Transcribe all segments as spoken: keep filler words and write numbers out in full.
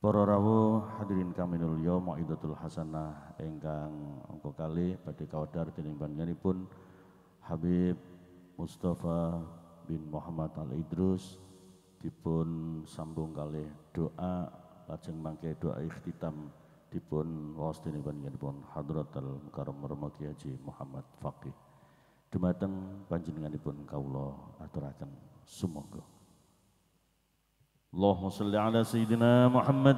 Para rawuh hadirin kami nulya mau'izatul hasanah ingkang angka kalih badhe kawadhar dening panjenenganipun Habib Mustafa bin Muhammad Al Idrus dipun sambung kalih doa lajeng mangke doa ikhtitam dipun waos dening panjenenganipun Hadratul Mukarram Marmuki Haji Muhammad Faqih. Dumateng panjenenganipun kawula aturaken sumangga. Allahumma shalli ala sayyidina Muhammad.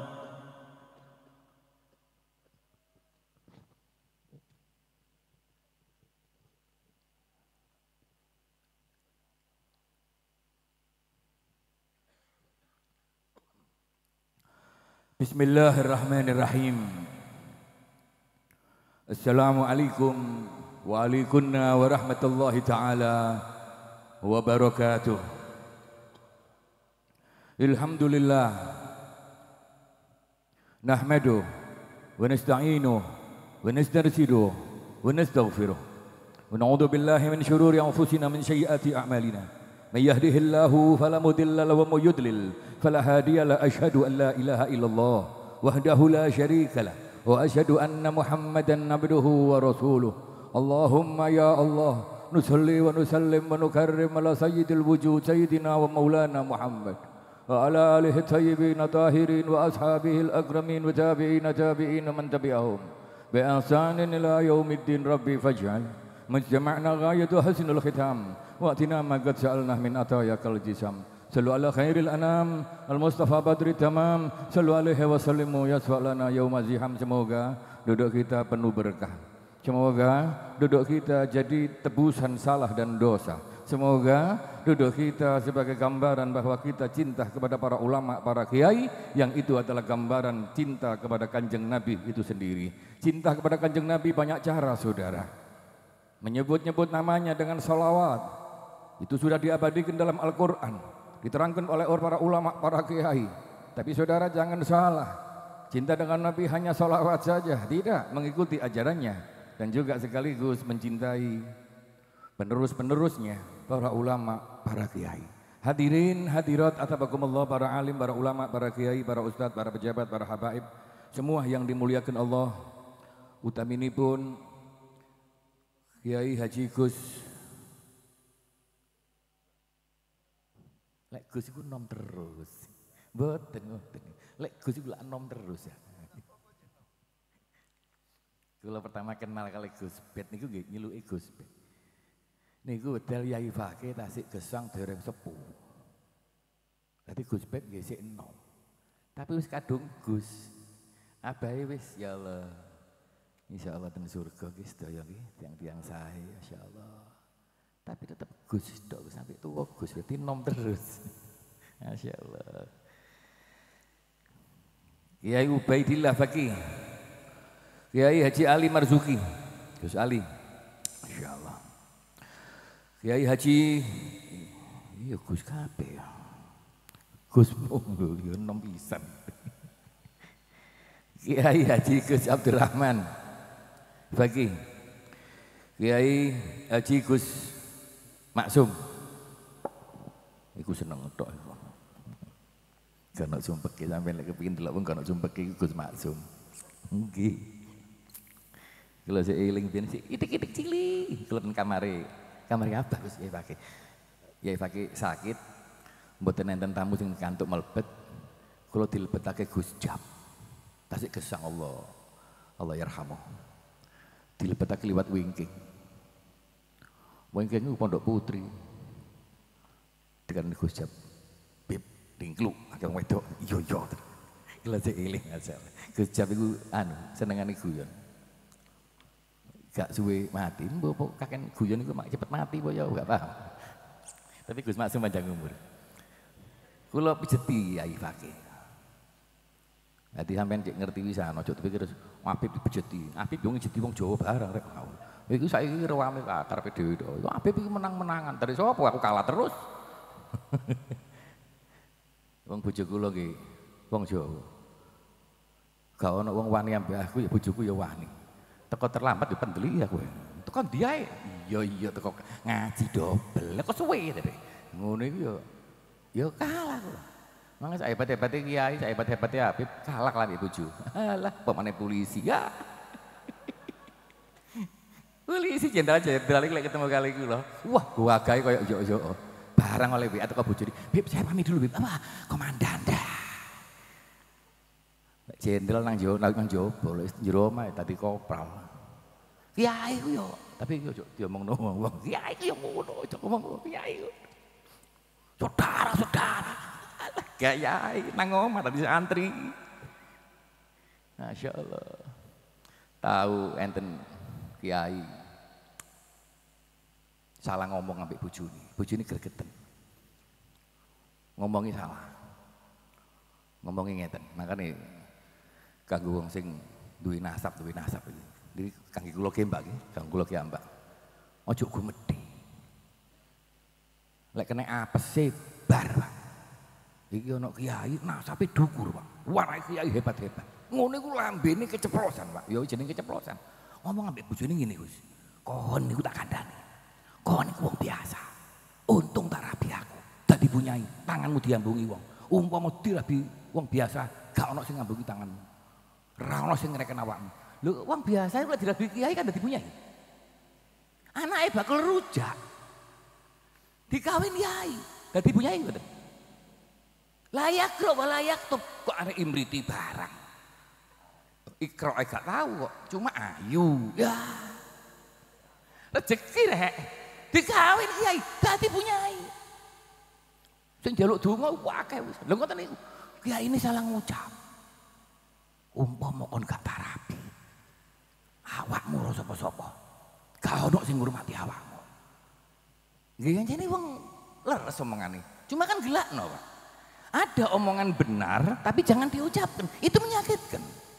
Bismillahirrahmanirrahim. Assalamualaikum waalaikumsalam warahmatullahi taala wabarakatuh. Alhamdulillah nahmaduh wa nasta'inuh wa nastarshiduh wa nastaghfiruh wa na'udzu billahi min shururi anfusina min sayyiati a'malina may yahdihillahu fala mudilla lahu wa may yudlil fala hadiya lahu asyhadu an la ilaha illallah wahdahu la syarika lah wa asyhadu anna muhammadan abduhu wa rasuluh. Allahumma ya Allah nusalli wa nusallim wa nukarrim ala sayyidil wujud sayyidina wa maulana Muhammad wa ala alihi tayyibin tahirin wa ashabihil akramin wa tabi'in tabi'in man tabi'ahum bi ihsanin ila yaumiddin. Rabbi faj'al majtama'na ghayatu hasnul khitam wa atina ma qad sa'alna min atayakal jisam. Sallu ala khairil anam al mustafa badri tamam sallu alaihi wa sallimu yasfa'lana yauma ziham. Semoga duduk kita penuh berkah, semoga duduk kita jadi tebusan salah dan dosa, semoga duduk kita sebagai gambaran bahwa kita cinta kepada para ulama, para kiai, yang itu adalah gambaran cinta kepada kanjeng Nabi itu sendiri. Cinta kepada kanjeng Nabi banyak cara saudara. Menyebut-nyebut namanya dengan salawat, itu sudah diabadikan dalam Al-Quran, diterangkan oleh para ulama, para kiai. Tapi saudara jangan salah, cinta dengan Nabi hanya salawat saja, tidak, mengikuti ajarannya dan juga sekaligus mencintai penerus-penerusnya, para ulama, para kiai. Hadirin hadirat atabakumullah, para alim, para ulama, para kiai, para ustadz, para pejabat, para habaib, semua yang dimuliakan Allah. Utaminipun Kiai Haji Gus, lek Gus iku nom terus, mboten mboten. Lek Gus iku lak nom terus ya. Kula pertama kenal kali Gus Bet niku nggih nyeluki Gus Bet. Niku wedal Yai Faqih tasik gesang dereng sepuh. Dadi Gus Bet nggih sik enom. Tapi wis kadung Gus. Abahe wis ya Allah. Insyaallah ten surga nggih sedaya nggih tiang-tiang sae masyaallah. Tapi tetep Gus tok sampai tuwa Gus berarti nom terus. Masyaallah. Kiai Ubaidillah Faqih. Kiai Haji Ali Marzuki. Gus Ali. Masyaallah. Kiai Haji, iya Gus kabeh ya. Gus monggo ya nom pisan. Kiai Haji Gus Abdurrahman Faqih. Kiai Haji Gus Maksum. Iku seneng tok iku. Kana sumpek sampeyan lek kepengin delok wong kana sumpek iku Gus Maksum. Nggih. Kalau saya eling biyen sih itik-itik cilik, kelon kamare. Kamare apa Gus Yai Faqih? Yai Faqih sakit, mboten enten tamu sing kantuk melebet. Kula dilebetake Gus Jab. Tasik gesang Allah. Allah yarhamuh. Dilebetake liwat wingking. Wingking niku Pondok Putri. Dengan Gus Jab. Bib, dingkluk, akeh wedok. Iya iya. Kula saya eling asal. Gus Jab iku anu, senengane guyon. Gak suwe mati, mbok kakek guyon iku mak cepet mati apa ya gak paham. Tapi Gus Maksum panjang umur. Kula pijeti Yai Faqih. Dadi sampean cek ngerti wisan aja dipikir Habib dipijeti. Habib yo ngejeti wong Jawa barang rek. Iku saiki rewame karepe dhewe to. Iku Habib iki menang-menangan. Dari sapa aku kalah terus. Wong bojo kula nggih wong Jawa. Gak ono wong wani ambek aku ya bojoku ya wani. Teko terlambat dipendeli ya kowe. Teko ndiae. Iya iya teko ngaji dobel. Kok suwe to. Ngono iku ya ya kalah kok. Mangga sak hebat-hebate kiai, sak hebat-hebate Habib kalah lan bojo. Alah, pemane polisi ya. Polisi jenderal-jenderal iki lek ketemu kali iku lho. Wah, gua gawe koyo yo-yo. Barang oleh W A teko bojone. Bib, saya pamit dulu, Bib. Apa? Komandan dah. Jenderal nang jero nang jopo, jero omah tadi kopral. Kiai ku yo, tapi yo diomongno wong. Kiai ku yo ngono, aja ngomong kiai. Saudara-saudara. Kiai nang omah tadi santri. Masyaallah. Tahu enten kiai salah ngomong ambek bojone. Bojone gregeten. Ngomongi salah. Ngomongi ngeten. Makane kanggo wong sing duwe nasab, duwe nasab iki. Iki kangge kula kembak iki, kanggo kula kiambak. Aja gumedhe. Lek kena apese bar, Pak. Iki ana kiai nasabe dhukur, Pak. Warane kiai hebat-hebat. Ngono iku lambene keceplosan, Pak. Ya jenenge keceplosan. Ngomong ambek bojone ngene, Gus. Kon niku tak kandhani. Kon niku wong biasa. Untung tak rabi aku. Dadi punyai, tanganmu diambungi wong. Umpama dirabi wong biasa, gak ono sing ngambungi tanganmu. Ora ono sing ngreken awakmu. Lho, wong biasa iku lek dirabi kiai kan dadi punyai. Anake bakal rujak. Dikawin kiai, dadi punyai ngoten. Layak kro layak tuh kok arek imriti barang. Ikro gak tahu kok, cuma ayu. Ya. Rezeki rek. Dikawin kiai, dadi punyai. Sing njaluk donga akeh wis. Lha ngoten niku. Kiai ini salah ngucap. Umpama kon gak tarapi. Awakmu ora sapa-sapa. Gak ono sing ngurmati awakmu. Nggih jane wong leres omongane. Cuma kan gelakno, Pak. Ada omongan benar tapi jangan diucapkan. Itu menyakitkan.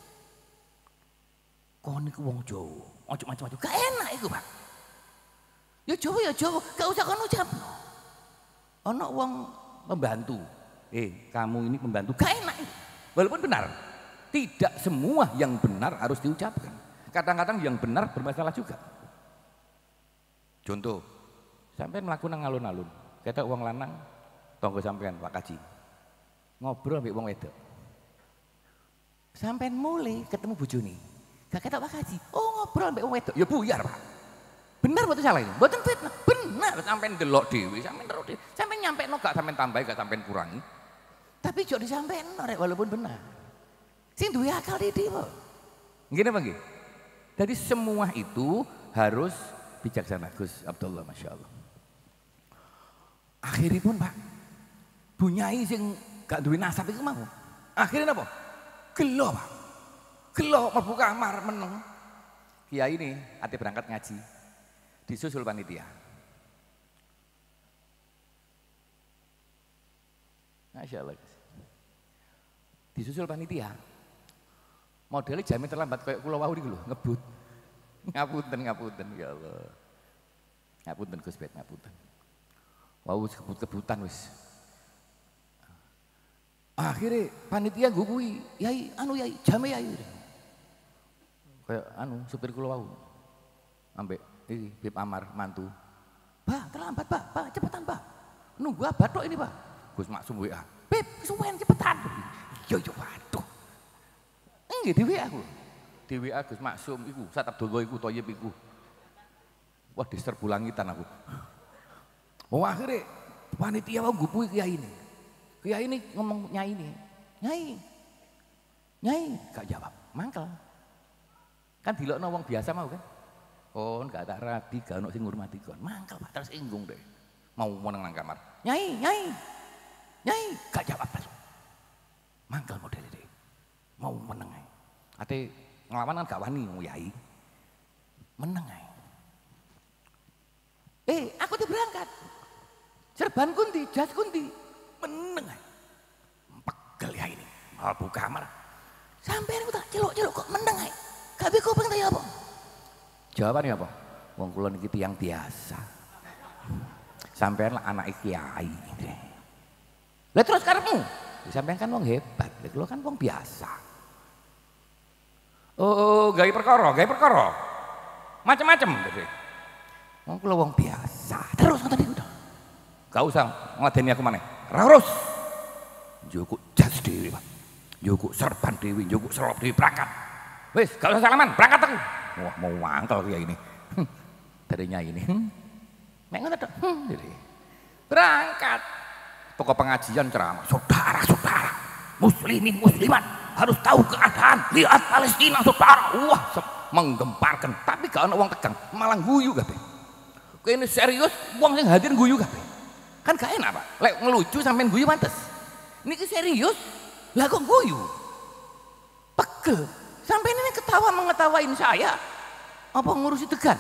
Kon niku wong Jawa, ojo macam-macam. Gak enak iku, Pak. Ya Jawa ya Jawa, gak usah kon ucapno. Ono wong membantu. Eh, kamu ini membantu. Gak enak itu. Walaupun benar. Tidak semua yang benar harus diucapkan. Kadang-kadang yang benar bermasalah juga. Contoh, sampai melakukan alun-alun. Kata uang lanang, tonggo sampean Pak Kaji. Ngobrol ambek wong wedok. Sampean mulai ketemu bojone. Gak kata Pak Kaji. Oh, ngobrol ambek wong wedok. Ya buyar, Pak. Benar betul salah ini. Mboten fitnah. Benar sampean delok dhewe, sampean terus dhewe. Sampean nyampekno gak sampean tambahi, gak sampean kurangi. Tapi jok disampaikan rek walaupun benar. Sing duwe akal dhewe. Nggih napa nggih? Jadi semua itu harus bijaksana Gus Abdullah, Masya Allah. Akhirnya pun Pak, bunyai sing gak duwe nasab itu mau. Akhirnya apa? Gelo Pak. Gelo mlebu kamar meneng. Kiai ini ate berangkat ngaji. Disusul panitia. Masya Allah. Disusul panitia. Modelnya jamin terlambat kayak kula wau niku lho, ngebut. Ngapunten, ngapunten ya Allah. Ngapunten Gus Bet, ngapunten. Wau wis kebut-kebutan wis. Akhirnya panitia gue kuwi, "Yai, anu Yai, jame Yai." Kayak anu supir kula wau. Ambek iki Bib Amar mantu. "Pak, terlambat, Pak. Pak, cepetan, Pak. Nunggu abad tok ini, Pak." Gus Maksum W A. "Bib, suwen cepetan." Yo yo waduh. Nggih di W A aku. Di W A Gus Maksum iku, Ustaz Abdullah iku Thoyib iku. Wah, diserbu langitan aku. Oh, akhirnya panitia wau nggupuhi kiai ini. Kiai ini ngomong nyai ini. Nyai. Nyai gak jawab, mangkel. Kan dilokno wong biasa mau kan. Kon gak tak rabi, gak ono sing ngurmati kon. Mangkel Pak tersinggung deh. Mau meneng nang kamar. Nyai, nyai. Nyai gak jawab langsung. Mangkel model deh. Mau meneng ae. Ate nglawan kan gak wani yai. Meneng ae. Eh, aku tuh berangkat. Serban kunti, jas kunti. Meneng ae. Pegel ya ini. Mlebu kamar. Sampai aku tak celuk-celuk kok meneng ae. Gak bisa kuping ta ya apa? Jawabannya apa? Wong kula niki tiyang biasa. Sampean lah anak kiai. Lah terus karepmu? Sampean kan wong hebat, lha kula kan wong biasa. Oh, gawe perkara, gawe perkara. Macem-macem dadi. Wong kula wong biasa. Terus ngoten niku to. Gak usah ngladeni aku maneh. Ra urus. njukuk jas dhewe, Pak. Njukuk serban dhewe, njukuk selop dhewe berangkat. Wis, gak usah salaman, berangkat aku. Wah, mau mangkel kayak ini. Dari nyai ini. Nek ngono tok. Berangkat. Pokok pengajian ceramah, saudara-saudara, muslimin muslimat harus tahu keadaan. Lihat Palestina, saudara. Wah, menggemparkan. Tapi gak ana wong tegang, malah guyu kabeh. Kene serius, wong sing hadir guyu kabeh. Kan gak enak, Pak. Lek ngelucu sampean guyu pantes. Niki serius, lah kok guyu? Pegel. Sampean ini ketawa mengetawain saya. Apa ngurusi tegan?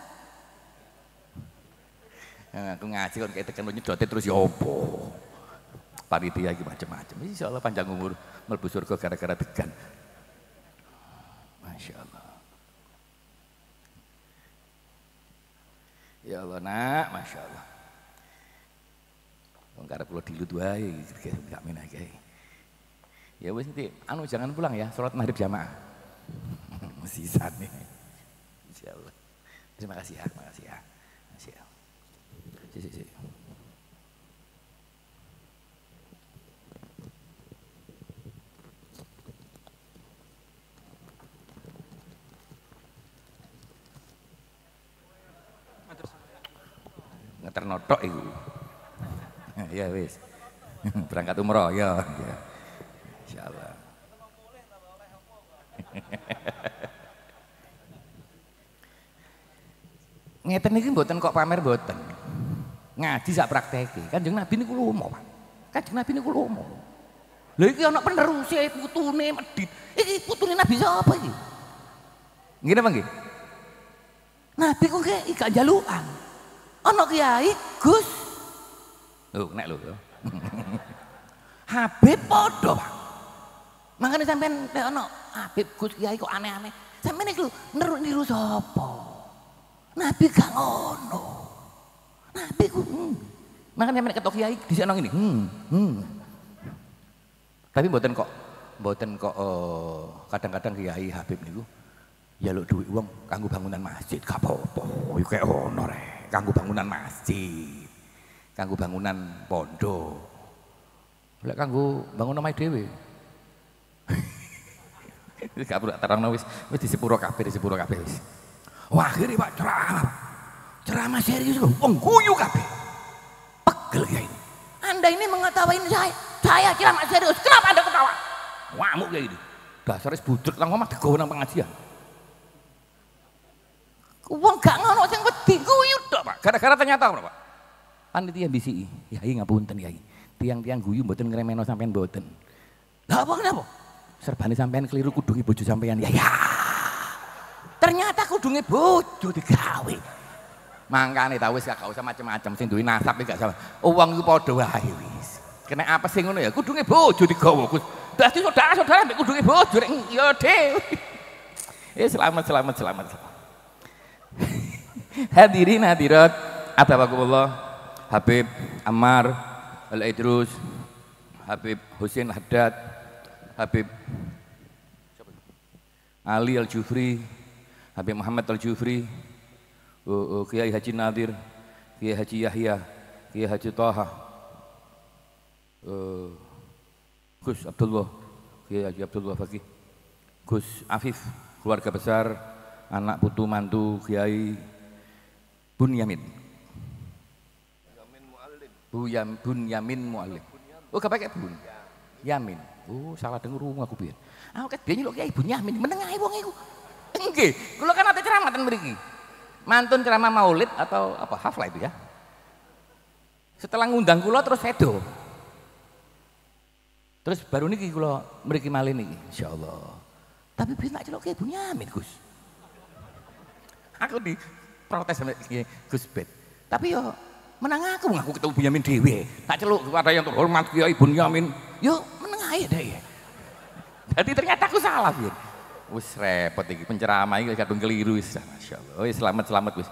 Nah, aku ngaji kan kayak tekan nyedote terus ya opo. Panitia iki macam-macam. Insyaallah panjang umur mlebu surga gara-gara tegan. Masyaallah. Ya Allah nak, masyaallah. Wong karep kula dilut wae iki gak menah iki. Ya wis nanti anu jangan pulang ya, sholat maghrib jamaah. Sisane. Insyaallah. Terima kasih ya, terima kasih ya. Masih ya. Si, si, si. Ngeterno tok iku. Ya wis. Berangkat umroh ya. Ya. Insyaallah. Ngeten iki mboten kok pamer mboten. Ngaji sak prakteke. Kanjeng Nabi niku lomo, Pak. Kanjeng Nabi niku lomo. Lha iki ana peneruse putune medhit. Iki putune Nabi sapa iki? Nggih napa nggih? Nabi kok gak jalukan. Ana kiai Gus. Lho, nek lho. Habib padha, Pak. Makane sampean nek ana Habib Gus kiai kok aneh-aneh. Sampeyan iki lho niru sapa? Nabi gak ngono. Nabi ku hmm. Makanya sampeyan ketok kiai disekno ngene. Hmm. Hmm. Tapi mboten kok mboten kok kadang-kadang kiai Habib niku njaluk dhuwit wong kanggo bangunan masjid gak apa-apa. Iku kaya ono rek, kanggo bangunan masjid. Kanggo bangunan pondok. Lek kanggo bangun omahe dhewe. Gak perlu terangno wis wis disepuro kabeh disepuro kabeh wis. Wah, akhirnya Pak ceramah. Ceramah serius loh, wong guyu kabeh. Pegel ya ini. Anda ini mengetawain saya. Saya ceramah serius. Kenapa Anda ketawa? Ngamuk kayak gitu. Dasarnya budek nang omah digawe nang pengajian. Wong gak ngono sing wedi guyu tok, Pak. Gara-gara ternyata apa, Pak? Panitia bisiki. Yai ngapunten, Yai. Tiang-tiang guyu mboten ngremeno sampean mboten. Lah apa kenapa? Serbane sampean keliru kudungi bojo sampean. Ya ya. Ternyata kudunge bojo digawe. Mangkane ta wis gak usah macam-macam sing duwe nasab iki gak salah. Wong iku padha wae wis. Kena apa sing ngono ya kudunge bojo digawa Gus. Dadi saudara-saudara mek kudunge bojo rek ya dhewe. Eh selamat selamat selamat. Hadirin hadirat atabakumullah. Habib Ammar Al-Idrus, Habib Husin Haddad, Habib Ali Al-Jufri, Habib Muhammad Al-Jufri, uh, uh, Kiai Haji Nadir, Kiai Haji Yahya, Kiai Haji Taha, uh, Gus Abdullah, Kiai Haji Abdullah Fakih, Gus Afif, keluarga besar, anak putu mantu Kiai Bunyamin. Bu Yam, Bun Yamin Mu'alim. Oh gak pakai Bun Yamin. Oh salah denger rumah aku biar. Aku ket biyen lho Kiai Bun Yamin meneng ae wong iku. Nggih, kula kan ate ceramah ten mriki. Mantun ceramah Maulid atau apa haflah itu ya. Setelah ngundang kula terus sedo. Terus baru niki kula mriki malih niki insyaallah. Tapi biyen tak celok Kiai Bun Yamin, Gus. Aku di protes sama Gus Bet. Tapi yo menang aku, aku ketemu Bunyamin dewe. Tak celuk kepada yang terhormat Kiai Bunyamin. Yo menang aja deh. Jadi ternyata aku salah, Bin. Wis repot iki penceramah iki kadung keliru wis. Masyaallah. Oh, selamat selamat wis.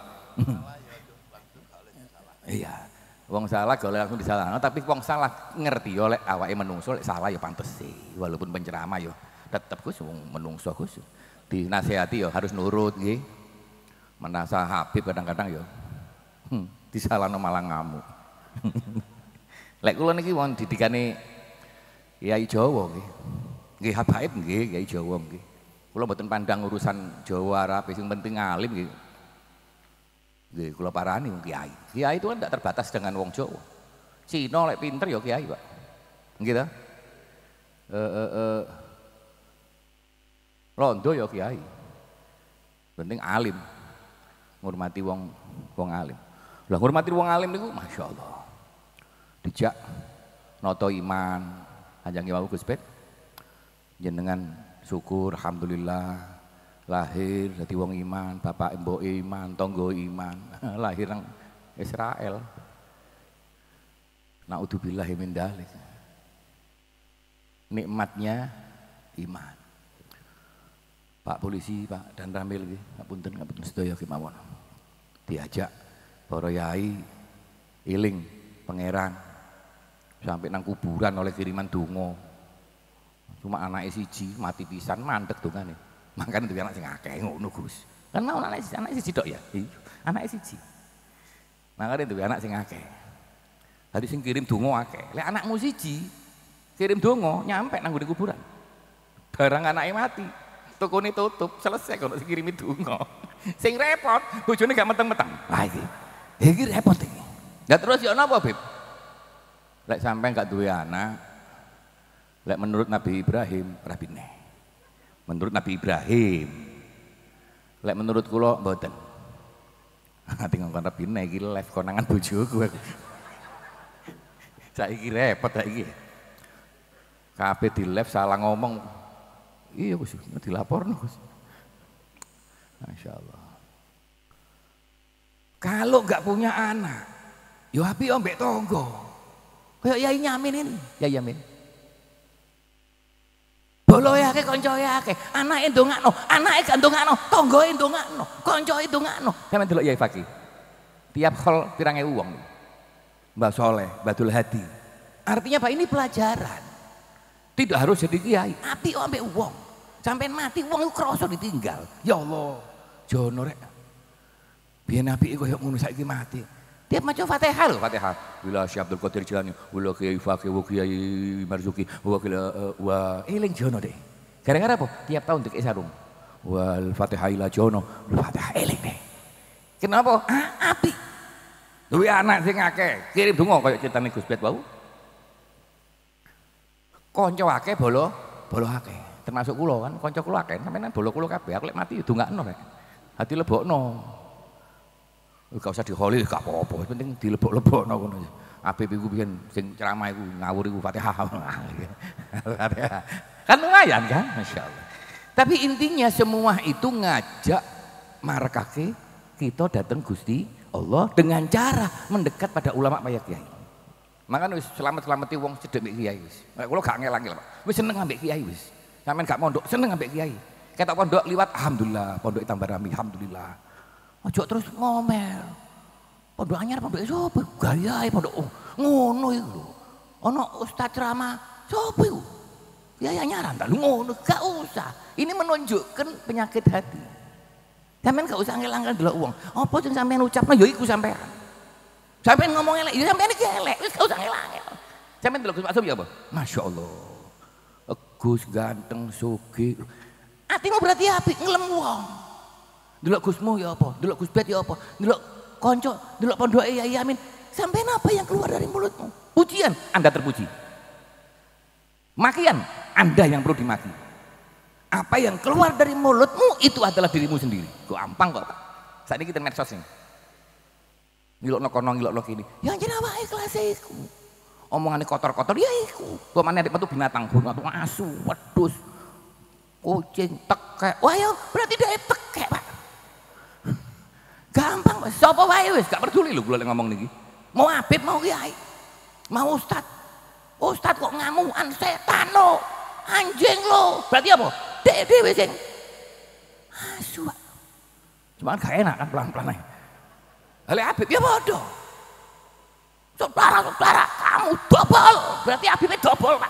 Iya. Wong salah golek langsung disalahno, tapi wong salah ngerti oleh awake menungso lek salah ya pantes sih. Walaupun penceramah yo tetep Gus wong menungso Gus. Dinasehati yo harus nurut nggih. Menasa Habib kadang-kadang yo. Hmm. Disalahno malah ngamuk. Lek kula niki wong didikane Kiai Jawa nggih. Nggih habaib nggih Kiai Jawa nggih. Kula mboten pandang urusan Jawa Arab, sing penting alim nggih. Nggih kula parani wong kiai. Kiai itu kan tidak terbatas dengan wong Jawa. Cina lek pinter ya kiai, Pak. Nggih ta? Eh eh eh Londo ya kiai. Penting alim. Ngurmati wong wong alim. Lah ngurmati wong alim niku masyaallah. Dijak noto iman Kanjeng Imam Gus Bet. Jenengan syukur alhamdulillah lahir dadi wong iman, bapak mbok iman, tangga iman, lahir nang Israel. Naudzubillahi min dzalik. Nikmatnya iman. Pak polisi, Pak dan Ramil nggih, ngapunten ngapunten sedaya kemawon. Diajak para yai iling pangeran sampai nang kuburan oleh kiriman donga. Cuma anake siji mati pisan mandek dongane. Makane duwe anak sing akeh ngono Gus. Kan mau anak siji, anak siji tok ya. Anake siji. Makane duwe anak sing akeh. Tadi sing kirim donga akeh. Lek anakmu siji kirim donga nyampe nang gone kuburan. Barang anake mati, tokone tutup, selesai kok sing kirimi donga. Sing repot bojone gak meteng-meteng. Lah iki. Iki repot iki. Lah terus ya napa, Beb? Lek sampean gak duwe anak, lek menurut Nabi Ibrahim rabine. Menurut Nabi Ibrahim. Lek menurut kula mboten. Ati ngongkon rabine iki live konangan bojoku aku. Saiki repot saiki. Kabeh di live salah ngomong. Iya Gus, dilaporno Gus. Masyaallah. Kalau nggak punya anak, yo api ombek tonggo. Kayak Yai Nyamin ini, Yai Yamin. Boloe akeh koncoe akeh, anake ndongakno, anake gak ndongakno, tonggoe ndongakno, koncoe ndongakno. Sampeyan delok Yai Fakih. Tiap hol pirang ewu wong. Mbah Soleh, Badul Hadi. Artinya Pak ini pelajaran. Tidak harus jadi kiai, api ambek wong. Sampai mati wong itu krasa ditinggal. Ya Allah, jono rek. Biyen apike koyo ngono saiki mati. Dia maca Fatihah lho, Fatihah. Bila Syekh Abdul Qadir Jilani, wala Kiai Fakih, wa Kiai Marzuki, wa wa eling jono deh. Gara-gara apa? Tiap tahun dikek sarung. Wal Fatihah ila jono, Fatihah eling deh. Kenapa? Ah, api. Duwe anak sing akeh, kirim donga koyo critane Gus Bet wau. Kanca akeh bolo, bolo akeh. Termasuk kula kan, kanca kula akeh, sampeyan bolo kula kabeh. Aku lek mati ndongakno rek. Hati lebokno. Gak usah diholil gak apa-apa, penting dilebok-lebokno ngono. Habib iku biyen sing ceramah iku ngawur iku Fatihah. Fatihah. Kan lumayan kan, masyaallah. Tapi intinya semua itu ngajak marakake kita datang Gusti Allah dengan cara mendekat pada ulama payah kiai. Makanya wis selamat-selamati wong cedhek mbek kiai wis. Nek kula gak ngelangi Pak. Wis seneng ambek kiai wis. Sampeyan gak mondok, seneng ambek kiai. Ketok pondok liwat alhamdulillah, pondok tambah rami alhamdulillah. Ojo terus ngomel. Pondok anyar pondok sapa? Gayahe pondok oh, ngono iku lho. Ana ustaz ceramah sapa iku? Kiai anyaran ta lho ngono, gak usah. Ini menunjukkan penyakit hati. Sampeyan gak usah ngelang delok wong. Apa sing sampeyan ucapno ya iku sampeyan. Sampeyan ngomong elek, ya sampeyan iki elek, wis gak usah ngelang. Sampeyan delok Gus Maksum ya apa? Masyaallah. Gus ganteng sugih. Atimu berarti apik ngelem wong. Delok Gusmu ya apa? Delok Gus Bet ya apa? Delok konco, delok pondoke Yai Yamin. Sampeyan apa yang keluar dari mulutmu? Pujian, Anda terpuji. Makian, Anda yang perlu dimaki. Apa yang keluar dari mulutmu itu adalah dirimu sendiri. Gampang kok Pak. Saat ini kita medsos nih. Ngilokno kono ngilokno kini. Ya jeneng awake kelas iku. Omongane kotor-kotor ya iku. Pemane nek metu binatang, binatang asu, wedhus, kucing, tekek. Wah ya berarti dhek tekek, Pak. Gampang, sapa wae wis gak peduli lho kula ngomong niki. Mau Habib mau kiai. Mau ustad. Ustad kok ngamukan setan lo. Anjing lo. Berarti apa? Dek dhewe sing asu. Cuma gak enak kan pelan-pelan ae. Hale Habib ya bodoh. Saudara-saudara, kamu dobol. Berarti Habibnya dobol, Pak.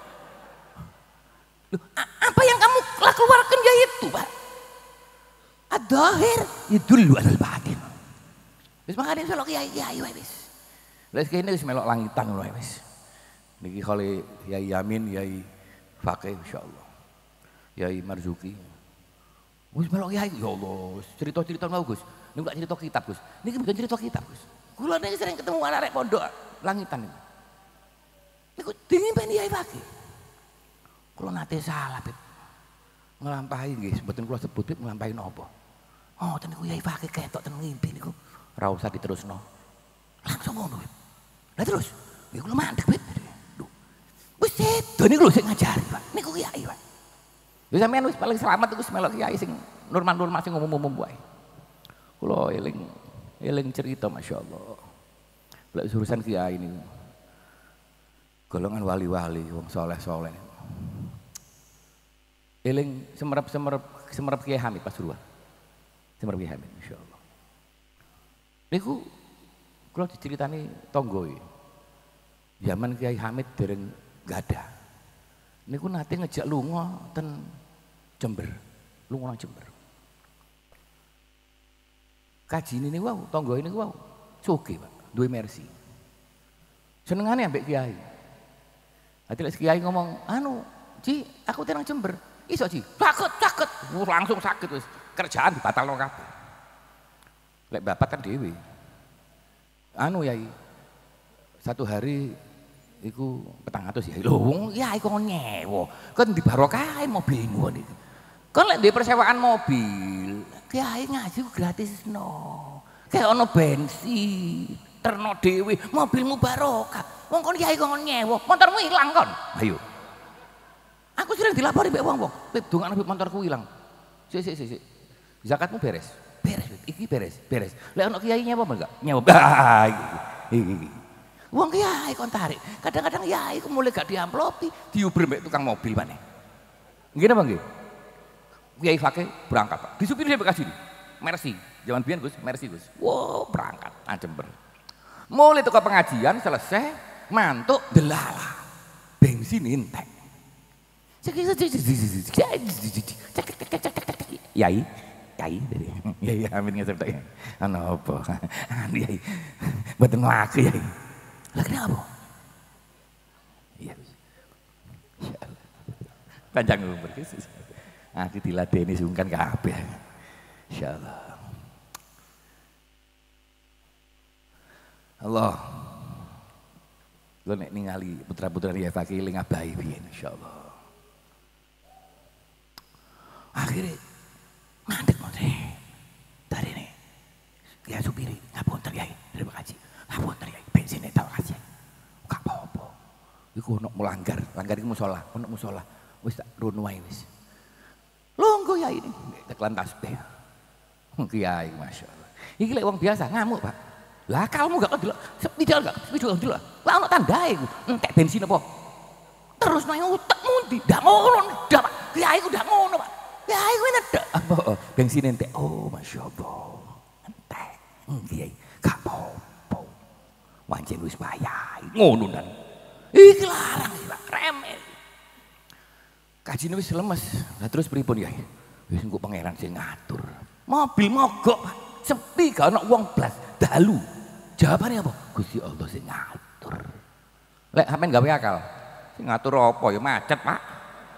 Loh, apa yang kamu keluarkan ya itu, Pak? Ad-dhahir yadullu alal batin. Wis makane selok kiai-kiai wae wis. Wis kene wis melok langitan wae wis. Niki kali Yai Yamin, Yai Fakih insyaallah. Yai Marzuki. Wis melok Yai ya Allah, cerita-cerita mau Gus. Niku gak cerita kitab Gus. Niki bukan cerita kitab Gus. Kula niki sering ketemu anak-anak pondok langitan niku. Niku dingin Yai Fakih. Kula nate salah, Beb. Nglampahi nggih, mboten kula sebut Beb nglampahi napa. Oh, ten niku Yai Fakih ketok ten ngimpi niku. Ora usah diterusno. Langsung ngono, Beb. Lah terus, niku kula mandek, Beb. Wis sedo niku lho sing ngajari, Pak. Niku kiai, Pak. Lha sampean wis paling selamat iku melok kiai sing normal-normal sing umum-umum wae. Kula eling eling cerita masyaallah. Lek urusan kiai niku. Golongan wali-wali wong saleh-saleh. Eling semerep-semerep semerep Kiai Hamid Pasuruan. Semerep Kiai Hamid insyaallah. Niku kula diceritani tangga iki. Zaman Kiai Hamid dereng gadah. Niku nate ngejak lunga ten Jember. Lunga nang Jember. Kajine niku wau, tangga niku wau. Sugih, Pak, duwe mercy. Senengane ambek Kiai. Dadi lek Kiai ngomong, "Anu, Ci, aku tenang Jember." Iso Ci, sakit, sakit. Langsung sakit wis. Kerjaan dibatalno kabeh. Lek bapak kan dhewe. Anu Yai. Satu hari iku petang atus ya. Lho wong Yai kok nyewa. Kan di barokah mobilmu niku. Kan lek di persewaan mobil, Kiai ngaji ku gratis no. Kayak ono bensin, terno dhewe, mobilmu barokah. Wong kon Kiai kok nyewa, motormu ilang kon. Ayo. Aku sering dilapori mbek wong-wong, "Beb, dongakno Beb motorku ilang." Sik sik sik sik. Zakatmu beres. Beres, Beb. Iki beres, beres. Lek ono kiai nyewa apa enggak? Nyewa. Ah, iki. Wong kiai kon tarik. Kadang-kadang kiai ku mulai gak diamplopi, diuber mbek tukang mobil maneh. Nggih napa nggih? Kiai Fakih berangkat, Pak. Disupiri sampai kasini. Mercy. Zaman biyen Gus, Mercy Gus. Wow, berangkat nang Jember. Mulai teko pengajian selesai, mantuk delala. Bensin entek. Yai, Yai dari Yai Amin ngesep tak ya. Ano apa? Yai, mboten laku Yai. Lah kenapa? Iya. Panjang umur Yesus. Aku diladeni sungkan kabeh. Insyaallah. Allah. Gue nek ningali putra-putra Yai Fakih ling abahi biyen insyaallah. Akhirnya mandek montri dari ini ya supiri ngapunten Yai terima kasih ngapunten Yai bensinnya tak kasih gak apa-apa iku ono melanggar langgar iku musola ono musola wis tak rono wae wis longgo Yai ini teklan tasbih Kiai masyaallah iki lek wong biasa ngamuk Pak lah kalmu gak kedelok sepidol gak sepidol delok lah ono tandae entek bensin apa terus nang utek mundi ndak ngono ndak Pak Kiai ku ndak ngono Pak ya iku nedak apa bensin entek oh masyaallah entek nggih gak apa-apa wancen wis bayar ngono dan iki larang iki Pak remeh kajine wis lemes lah terus pripun ya wis engko pangeran sing ngatur mobil mogok Pak sepi gak ono wong blas dalu jawabane apa Gusti Allah sing ngatur lek sampean gawe akal sing ngatur apa ya macet Pak.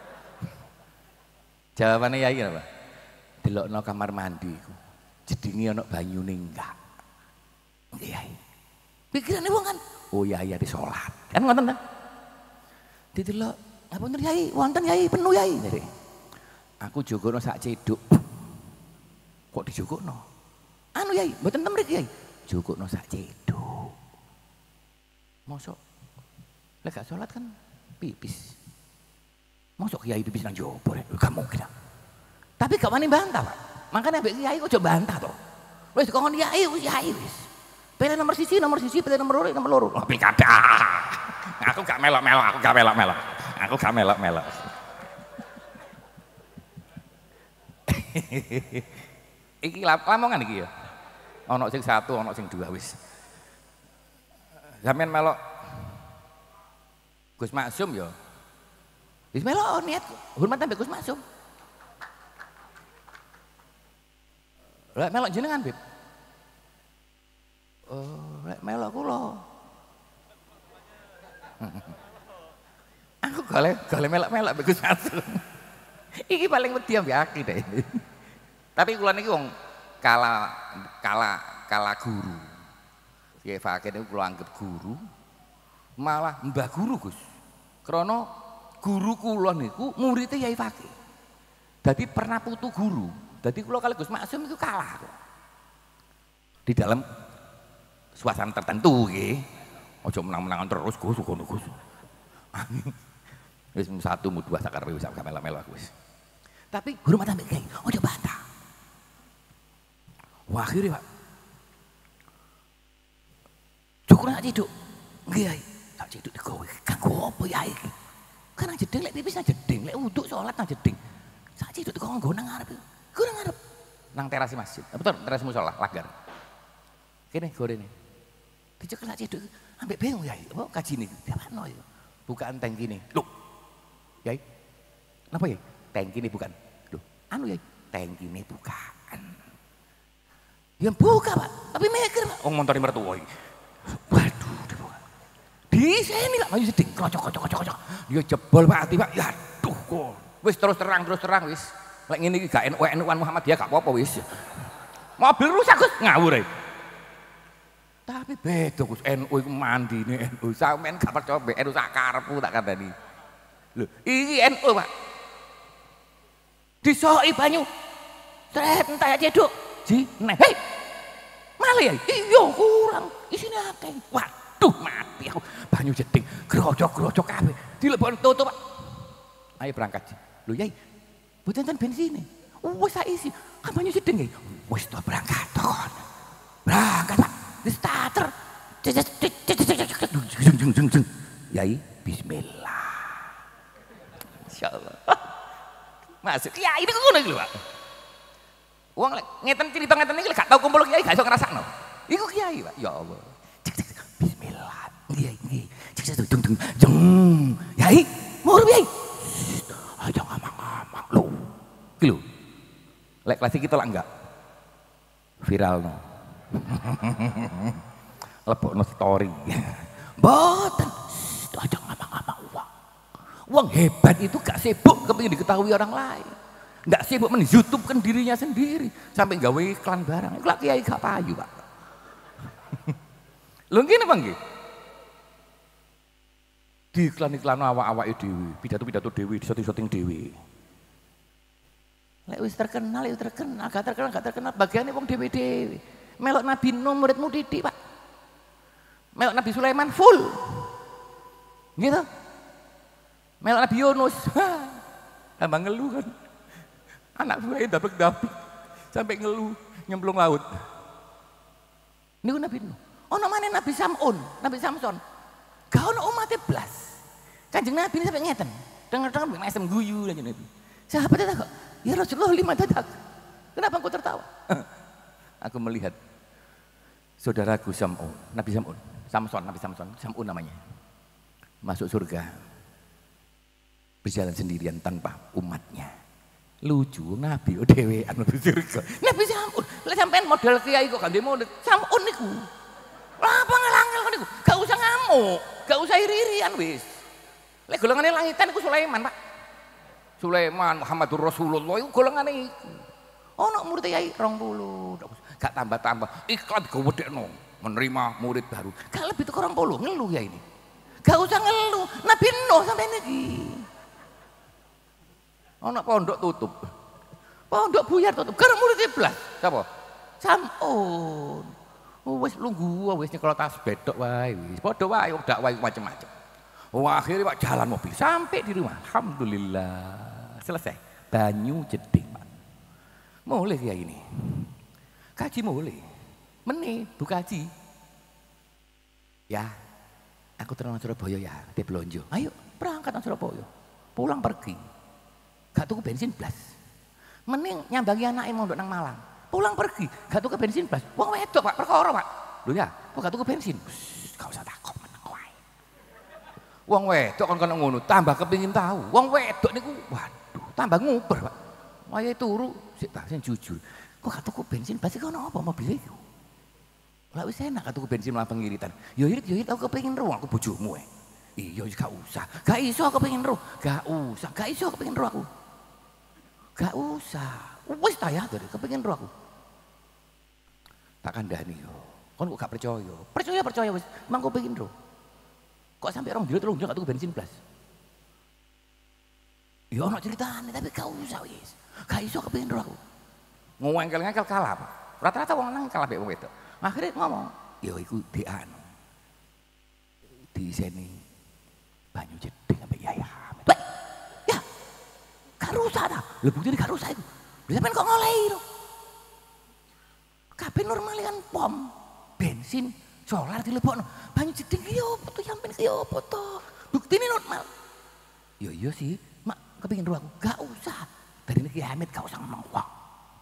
Jawabannya Yai apa? Delokno kamar mandi ku. Jedinge ana banyune enggak. Nggih Yai. Pikirane wong kan, oh Yai ade salat. Kan ngoten ta? Didelok, ngapunten Yai, wonten Yai penuh Yai. Aku jogokno sak ceduk. Kok dijogokno? Anu Yai, mboten temrik Yai. Jogokno sak ceduk. Mosok lek gak salat kan pipis. Masuk Kiai pipis nang jopo rek, gak mungkin. Tapi gak wani bantah, Pak. Makanya mbek Kiai kok coba bantah to. Wis kok Kiai wis Kiai wis. Pilih nomor siji, nomor siji, pilih nomor loro, nomor loro. Oh, pilkada. Aku gak melok-melok, aku gak melok-melok. Aku gak melok-melok. Iki lamongan iki ya. Ono sing satu, ono sing dua wis. Sampeyan melok Gus Maksum ya. Wis melok niat hormat ambek Gus Maksum. Lek melok jenengan, Beb. Oh, lek melok kula. Aku gale gale melak-melak mbek Gus Mansur. Iki paling wedi ambek aku deh. Tapi kula niki wong kala kala kala guru. Kiai Fakih niku kula anggap guru. Malah mbah guru Gus. Krana guru kula niku muridé Kiai Fakih. Dadi pernah putu guru. Dadi kula kali Gus Maksum itu kalah. Di dalam suasana tertentu nggih. Aja menang-menangan terus Gus ngono Gus. Wis satu mu dua sakar wis sak melo-melo aku wis. Tapi hormat ambek Kiai, ojo bantah. Wah akhirnya Pak. Cukur nak ciduk. Nggih Kiai, tak ciduk digawe. Kanggo apa ya iki? Kan nang jeding lek pipis nang jeding, lek wuduk salat nang jeding. Sak ciduk digawe nggo nang ngarep. Nggo nang ngarep. Nang teras masjid. Betul, teras musala, lagar. Kene gorene. Dicekel sak ciduk. Ambek bingung Kiai, apa kajine? Diapano ya? Bukaan tangki ini. Loh. Kiai. Napa ya? Tangki ini bukan. Loh, anu Kiai, tangki ini bukaan. Ya buka Pak, tapi mikir Pak. Oh motor mertua. Waduh, dibuka. Di sini lah maju seding, kocok kocok kocok kocok. Dia jebol Pak ati Pak. Ya aduh kok. Wis terus terang terus terang wis. Lek ngene iki gak N U N U-an Muhammadiyah gak apa-apa wis. Mobil rusak Gus, ngawur ae. Tapi beda Gus, N U iku mandine N U. Sampeyan gak percaya mbek N U sak karepmu tak kandhani. Lho, iki N U Pak. Disoki banyu. Tret entek ceduk. Ji, neh. Hei. Malah ya, iya kurang. Isine akeh. Waduh, mati aku. Banyu jeding, grojok-grojok kabeh. Dilebokno tutup Pak. Ayo berangkat. Lho Yai, mboten ten bensin. Wis sak isi. Kan banyu jeding Yai. Wis to berangkat kon. Berangkat Pak. Di starter. Yai, bismillah. Insyaallah. Masuk Kiai ini kok ngono iki lho Pak. Wong ngeten cerita ngeten iki gak tau kumpul Kiai gak iso ngrasakno. Iku Kiai Pak. Ya Allah. Bismillah. Nggih nggih. Dung dung jeng. Yai, mur Yai. Aja ngomong-ngomong lho. Iki lho. Lek klasik kita lah enggak. Viral no. Lebokno story. Mboten. Aja ngomong-ngomong uang. Uang hebat itu gak sibuk kepengin diketahui orang lain. Nggak sibuk men-youtube-kan dirinya sendiri sampai gawe iklan barang. Iku lak Kiai gak payu Pak. Lho ngene Pak nggih. Di iklan-iklan awak-awake dhewe, pidato-pidato dhewe, disoting-soting dhewe. Lek wis terkenal, ya terkenal, gak terkenal, gak terkenal bagiane wong dhewe-dhewe. Melok Nabi Nuh murid-mu didik Pak. Melok Nabi Sulaiman full. Gitu. Melok Nabi Yunus. Tambah ngeluh kan. Anak buahnya dapet-dapet sampai ngeluh nyemplung laut. Ini Nabi Nuh. Ono mana Nabi Sam'un, Nabi Samson. Gak ono umatnya belas. Kanjeng Nabi ini sampai ngeten. Dengar-dengar bikin asem guyu lagi Nabi. Sahabatnya tak kok, ya Rasulullah lima dadak. Kenapa engkau tertawa? Aku melihat saudaraku Sam'un, Nabi Sam'un, Samson, Nabi Samson, Sam'un namanya. Masuk surga. Berjalan sendirian tanpa umatnya. Lucu Nabi oh dhewean mlebu surga. Nabi Sam'un, lek sampean model Kiai kok ganti model Sam'un niku. Lah apa ngelangel niku? Gak usah ngamuk, gak usah iri-irian wis. Lek golongane langitan iku Sulaiman, Pak. Sulaiman Muhammadur Rasulullah iku golongane iku. Ono murid Kiai rong puluh. Gak tambah-tambah. Iklan digowedekno menerima murid baru. Gak lebih tuh rong puluh ngeluh ya ini. Gak usah ngeluh. Nabi Nuh sampean iki. Anak pondok tutup, pondok buyar tutup, karena muridnya belas, siapa? Sam'un, oh wes lunggu, wes nyekel tas bedok wae, wes podo wae, udah wae macam-macam. Wah akhirnya Pak jalan mobil sampai di rumah, alhamdulillah selesai. Banyu jeding Pak, mulai kayak ini, kaji mulai, meneh bu kaji. Ya, aku terang Surabaya ya, dia belonjo. Ayo berangkat nang Surabaya, pulang pergi. Gak tuku bensin blas. Mending nyambangi anake mondok nang Malang. Pulang pergi, gak tuku bensin blas. Wong wedok Pak, perkara Pak. Lho ya, kok gak tuku bensin? Gak usah takok meneng wae. Wong wedok kon kono ngono, tambah kepengin tahu. Wong wedok niku waduh, tambah nguber Pak. Wayahe turu, sik Pak, sing jujur. Kok gak tuku bensin blas iki ono apa mobil iku? Lah wis enak gak tuku bensin malah pengiritan. Ya irit, ya irit aku kepengin ruang aku bojomu ae. Iya gak usah. Gak iso aku pengen roh. Gak usah. Gak iso aku pengen roh aku. Gak usah. Wis ta ya dari kepengin roh aku. Tak kandhani yo. Kon kok gak percaya. Percaya percaya wis. Emang kok pengen roh. Kok sampai orang dulu terus gak tuku bensin blas. Ya ono ceritane tapi gak usah wis. Gak iso kepengin roh aku. Ngengkel-ngengkel kalah, Pak. Rata-rata wong lanang kalah mek wong wedok. Akhirnya ngomong, ya iku di anu. Di sini banyu jeding ambek Yaya Hamid. Wah, ya. Gak rusak ta? Lha buktine gak rusak iku. Lha sampean kok ngolehi to? Kabeh normal kan pom, bensin, solar dilebokno. Banyu jeding ki yo opo to sampean ki yo opo to? Buktine normal. Ya iya sih, mak kepengin roh aku. Gak usah. Dari ini Ki Hamid gak usah ngomong wah.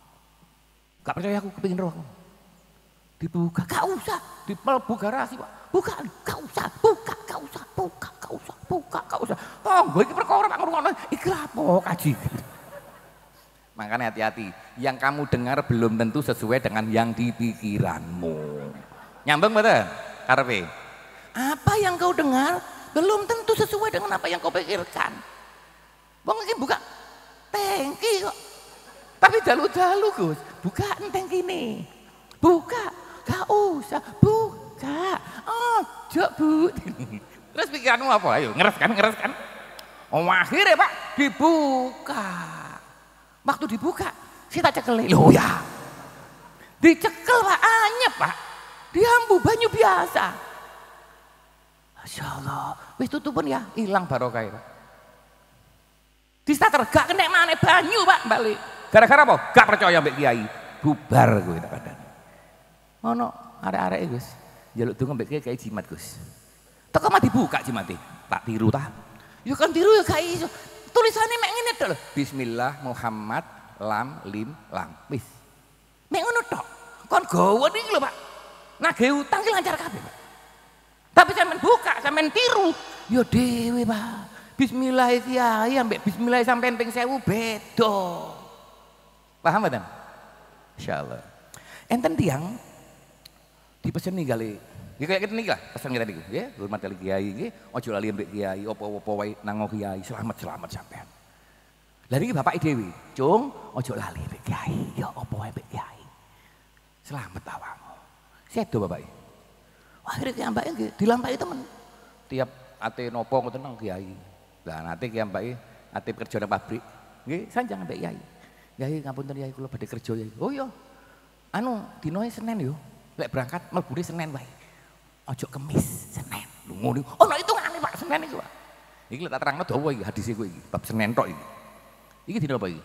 Gak percaya aku kepingin roh aku. Dibuka, gak usah. Dipelbu garasi Pak. Buka, gak usah. Buka, gak usah. Buka, gak usah. Buka, gak usah. Tonggo iki perkara Pak ngrungokno. Iki lapo kaji. Makanya hati-hati. Yang kamu dengar belum tentu sesuai dengan yang di pikiranmu. Nyambung betul? Karepe. Apa yang kau dengar belum tentu sesuai dengan apa yang kau pikirkan. Wong iki buka tangki kok. Tapi dalu-dalu Gus, buka enteng gini, buka, gak usah, buka, ojo bu. Terus pikiranmu apa? Ayo ngeres kan, ngeres kan. Oh akhirnya Pak dibuka. Waktu dibuka, kita cekel loh ya. Dicekel Pak, anyep Pak. Diambu banyu biasa. Masya Allah, wis tutupun ya, hilang barokah Pak. Di starter gak kena mana banyu Pak balik. Gara-gara apa? Gak percaya mbek kiai. Bubar gue tak kadang. Ono arek-arek Gus. Njaluk donga mbek kiai kayak jimat Gus. Teko mah dibuka jimate. Tak tiru ta. Ya kan tiru ya gak iso. Tulisane mek ngene tok lho. Bismillah Muhammad lam lim lam. Wis. Mek ngono tok. Kon gawa iki lho Pak. Nagih utang ki lancar kabeh Pak. Tapi sampean buka, sampean tiru. Ya dhewe Pak. Bismillah kiai ambek bismillah sampean ping sewu beda. Paham betul? Insyaallah. Enten tiang dipeseni kali. Ya kayak gini lah pesan kita niku, ya. Hormat kali kiai nggih, aja lali mbek kiai, apa-apa wae nango kiai, selamat-selamat sampean. Lah niki bapak dhewe, Cung, aja lali mbek kiai, ya apa wae mbek kiai. Selamat awakmu. Sedo bapak. Akhirnya kiai mbake nggih dilampahi temen. Tiap ate nopo ngoten nang kiai. Lah nate kiai mbake ate kerja nang pabrik, nggih sanjang mbek kiai. Yai ngapunten yai kula badhe kerja yai. Oh iya. Anu dinoe Senin yo. Lek berangkat mlebune Senin wae. Ojo Kemis, Senin. Lho ngono. Ono hitungane Pak Senin iki, Pak. Iki lek tak terangno dawa iki hadise kowe iki, bab Senin tok iki. Iki dina apa iki?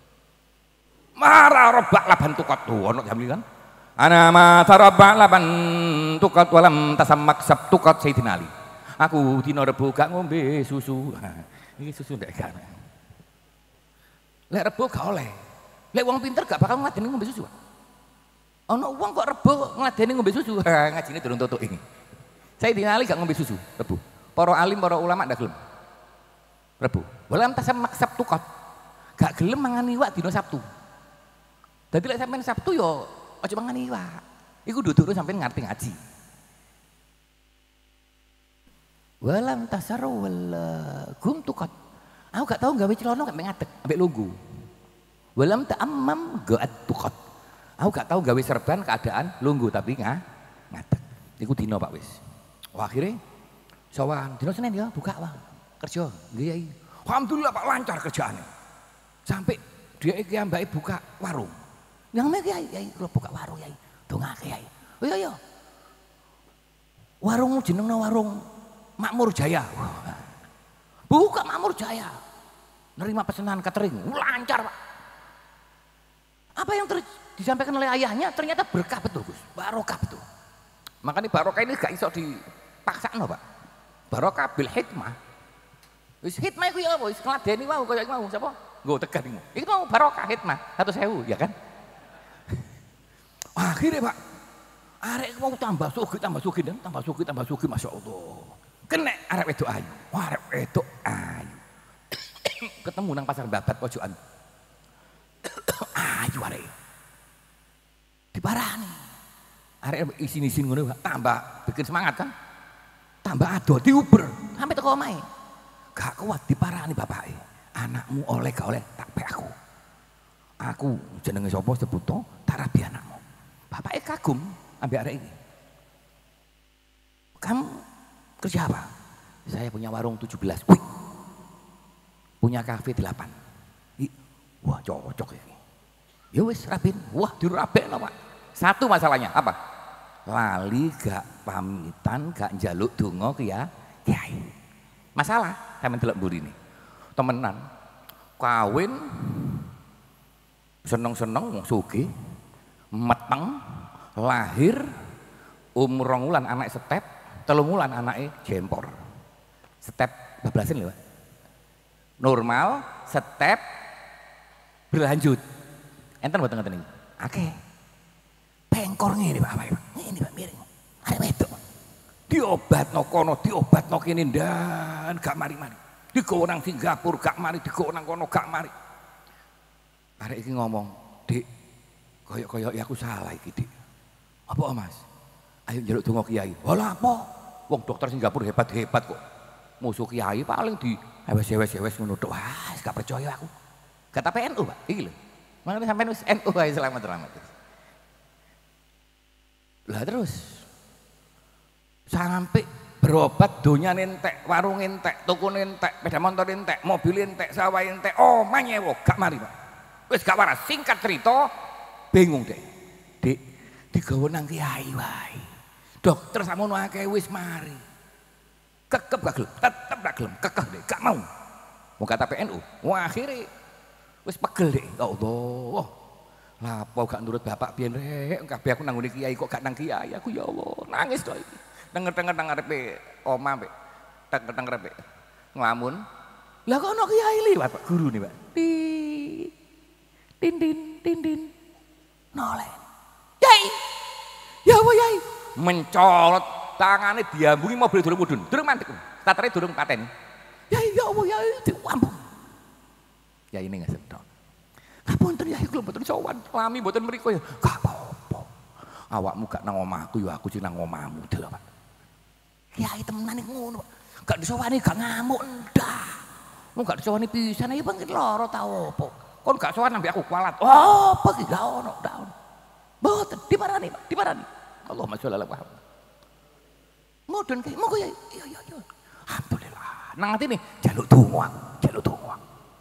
Mara robak laban tukot tuh ono jam iki kan. Ana ma tarabba laban tukot walam tasammak sab tukot Sayyidina Ali. Aku dina Rebo gak ngombe susu. Iki susu ndek gak. Lek Rebo gak oleh. Lek wong pinter gak bakal ngladeni ngombe susu. Ono wong kok Rebo ngladeni ngombe susu. Ngajine durung tutuk ini. Sayyidina Ali gak ngombe susu, Rebo. Para alim, para ulama ndak gelem. Rebo. Walam tasammak sab tukot. Gak gelem mangan iwak dina Sabtu. Dadi lek sampean Sabtu yo aja mangan iwak. Iku duduk sampean ngerti ngaji. Walam tasaru wal gum tukot. Aku gak tahu gawe celana gak ngadeg ambek logo. Walam ta'ammam ga'at tukot. Aku gak tahu gawe serban keadaan lungguh tapi nggak ngadeg. Iku dino Pak wis. Wah akhirnya sowan dino Senin ya buka Bang. Kerja nggih Yai. Alhamdulillah Pak lancar kerjaannya. Sampai dia iki ambake buka warung. Yang mek Yai, Yai kula buka warung Yai. Dongake Yai. Oh iya iya. Warung jenengno warung Makmur Jaya. Buka Makmur Jaya. Nerima pesanan catering. Lancar Pak. Apa yang disampaikan oleh ayahnya ternyata berkah betul Gus. Barokah betul. Makanya barokah ini gak iso dipaksakan Pak. Barokah bil hikmah. Wis hikmah iku ya apa? Wis ngladeni wae kaya mau sapa? Nggo tegan iku. Iku mau barokah hikmah seratus ribu ya kan? Akhirnya Pak, arek mau tambah sugih, tambah sugih dan tambah sugih, tambah sugih Masya Allah. Kena arek wedok ayu. Wah, arek wedok ayu. Ketemu nang pasar babat pojokan. Ayu arek. Diparani. Arek isin-isin ngono tambah bikin semangat kan? Tambah ado diuber. sampai teko omahe. Gak kuat diparani bapake. Anakmu oleh gak oleh tak pe aku. Aku jenenge sapa sebuto tak rabi anakmu. Bapake kagum ambek arek iki. Kamu kerja apa? Saya punya warung tujuh belas. Wih. Punya kafe delapan. Wah, cocok ini. Ya wis rapin. Wah, dirapekno, Pak. Satu masalahnya apa? Lali gak pamitan, gak njaluk donga ya kiai. Masalah sampeyan delok mburi ini. Temenan kawin seneng-seneng wong sugih, meteng, lahir umur rong wulan anak step, telung wulan anake jempor. Step bablasin lho, Pak. Normal, step berlanjut. Enten mboten ngoten niku? Akeh. Pengkor ngene Pak, Pak. Ngene Pak miring. Arek wedok. Diobatno kono, diobatno kene ndan gak mari-mari. Digowo nang Singapura gak mari, digowo nang kono gak mari. Arek iki ngomong, "Dik, koyok-koyok aku salah iki, Dik." "Apa, Mas?" "Ayo njaluk donga kiai." "Lah apa? Wong dokter Singapura hebat-hebat kok. Musuh kiai paling di ewes-ewes ngono tok." Wah, gak percaya aku. Kata P N U, Pak. Iki lho. Mangane sampean wis N U ae selamat-selamat. Lah terus sampai berobat donya entek, warung entek, toko entek, sepeda motor entek, mobil entek, sawah entek, oh manyewo gak mari Pak. Wis gak waras, singkat cerita bingung deh. Dik, digawa nang kiai wae. Dokter samono akeh wis mari. Kekep gak gelem, tetep gak gelem, kekeh deh, gak mau. Mau kata P N U, wah akhirnya wis pegel deh. Ya Allah. Lah apa gak nurut bapak biyen rek, kabeh aku nang ngene kiai kok gak nang kiai, aku ya Allah, nangis to iki. Denger-denger nang ngarepe omah mbek tek-tek ngarepe nglamun. Lah kok ono kiai liwat Pak guru nih Pak. Din din din din. Noleh. Yai. Ya apa yai? Mencolot tangane diambungi mobil durung mudhun. Durung mandek. Statere durung paten. Yai ya apa yai diambung. Yai ini nggak sedot. Ngapunten yai kula mboten sowan. Lami mboten mriko ya. Gak apa-apa. Awakmu gak nang omahku ya aku sing nang omahmu delok Pak. Kiai temenan iki ngono Pak. Gak disowani gak ngamuk ndak. Wong gak disowani pisan iki pengin lara ta opo. Kon gak sowan ambek aku kualat. Oh, apa iki gak ono, gak ono. Mboten diparani Pak, diparani. Allahumma sholli ala Muhammad. Mudhun ki, monggo yai. Iya iya iya. Alhamdulillah. Nang atine jaluk donga aku, jaluk donga.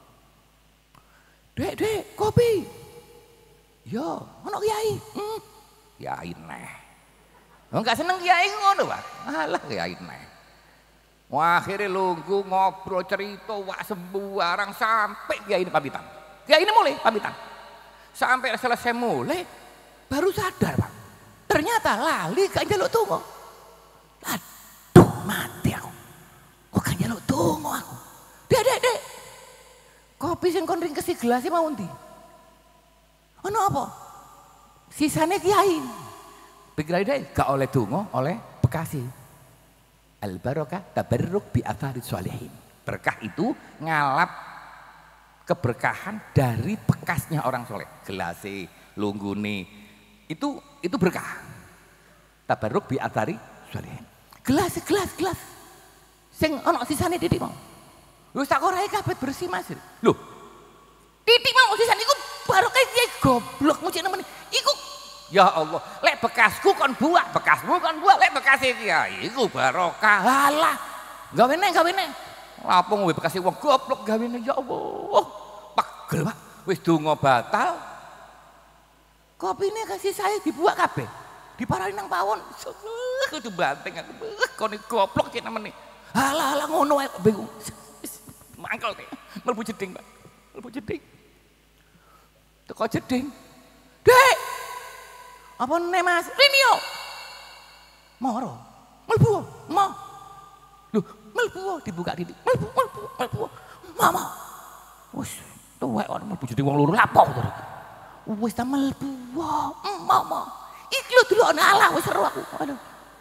Dek, dek, kopi. Yo, ono kiai. Hmm. Kiai neh. Wong gak seneng kiai ngono, Pak. Alah kiai neh. Wah, akhirnya lungguh ngobrol cerita wak sembarang sampai kiai ini pamitan. Kiai ini mulai pamitan. Sampai selesai mulai baru sadar, Pak. Ternyata lali gak njaluk donga. Aduh, mati aku. Kok gak njaluk donga aku. Dek, dek, dek. Kopi sing kon ring kesi gelas mau ndi? Ono apa? Sisane kiai. Pikiran dia gak oleh donga, oleh bekasi. Al barokah tabarruk bi atharis sholihin. Berkah itu ngalap keberkahan dari bekasnya orang soleh. Gelase, lunggune itu itu berkah. Tabarruk bi athari sholihin. Gelas, gelas, gelas. Sing ono sisane titik mau. Wis tak korahe kabeh bersih Mas. Lho. Titik mau sisane iku barokah kiai goblok mucik nemen. Iku ya Allah, lek bekasku kon buak, bekasmu kon buak, lek bekase kiai iku barokah. Halah. Gawe neh, gawe neh. Apa nggawe bekase wong goblok gawe neh ya Allah. Pegel, Pak. Wis donga batal. Kopine kasih saya dibuak kabeh. Diparani nang pawon. Kudu banteng aku. Kon goblok cek nemen. Halah, halah ngono wae bingung. Mangkel teh. Mlebu jeding, Pak. Mlebu jeding. Teko jeding. Dek. Apa nih Mas? Rinio. Moro. Melbu. Ma. Loh, melbu dibuka titik. Melbu, melbu, melbu. Mama. Wis, tuwek ora melbu jadi wong loro lapo to. Wis ta melbu. Mama. Iki lho delok ala wis seru aku. Aduh.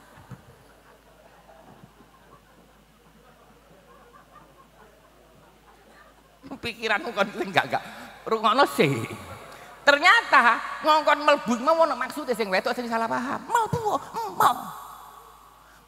Pikiranmu kon enggak enggak. Rungokno sih. Ternyata ngongkon melbu mau ono maksude sing wedok sing salah paham. Melbu, mau.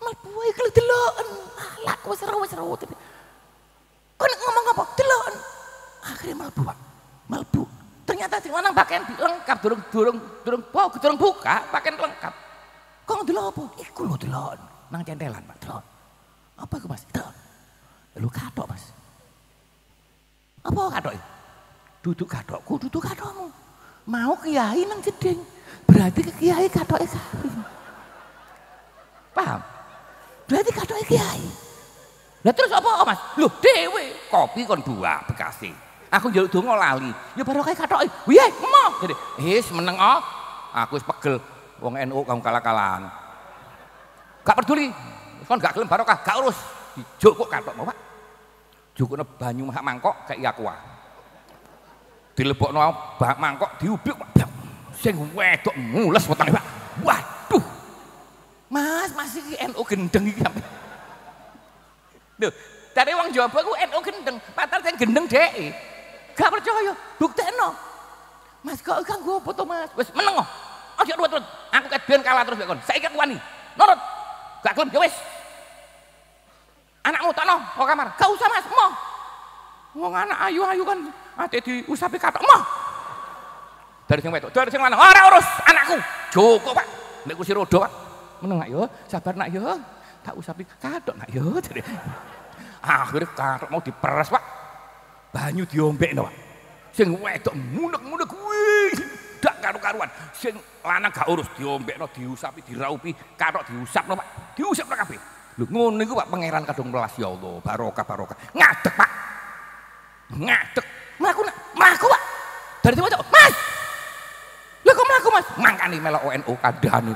Mlebu wae kele deloken. Alah wis seru wis seru. Kon ngomong apa? Deloken. Akhirnya mlebu, Pak. Mlebu. Ternyata sing lanang pakaian lengkap durung durung durung oh, durung buka, pakaian lengkap. Kok ndelok apa? Iku lho delok nang centelan, Pak. Delok. Apa iku, Mas? Delok. Lho kathok, Mas. Apa kathok? Duduk kathokku, duduk kathokmu. Mau kiai nang jeding. Berarti ke kiai kathoke kari. Paham? Berarti kathoke kiai. Lah terus apa, Mas? Lho dhewe kopi kon dua bekasi. Aku njaluk donga lali. Ya baru kae kathoke. Piye? Emoh. Jadi, "Wis meneng oh. Aku wis pegel wong N U kamu kalah-kalahan." Gak peduli. Kon gak gelem barokah, gak urus. Dijuk kok kathok, Pak. Jukune banyu mangkok kayak aqua. Dilebokno bak mangkok diubik, Pak. Sing wedok mules wetenge, Pak. Waduh. Mas, Mas iki N U gendeng iki. Lho, dari wong Jawa ku N U gendeng, padahal sing gendeng dheke. Gak percaya, buktekno. Mas kok kanggo apa to, Mas? Wis meneng kok. Aja ruwet-ruwet. Aku kedhen kalah terus kon. Saiki aku wani. Nurut. Gak gelem ya wis. Anakmu takno kok kamar. Gak usah, Mas. Moh. Wong anak ayu-ayu kan ate diusapi katok. Moh. Dari sing wedok, dari sing lanang. Ora urus anakku. Cukup, Pak. Nek kursi roda, Pak. Meneng nak yo, sabar nak yo. Tak usapi katok nak yo. Akhirnya katok mau diperes, Pak. Banyu diombekno, Pak. Sing wedok munek-munek kuwi dak karu-karuan. Sing lanang gak urus diombekno, diusapi, diraupi, katok diusapno, Pak. Diusapno kabeh. Lho ngono niku Pak pangeran kadung melas ya Allah, barokah barokah. Ngadeg, Pak. Ngadeg. Mlaku nak, mlaku, Pak. Dari tiba Mas. Lha kok mlaku, Mas? Mangkane melok O N U kadhane.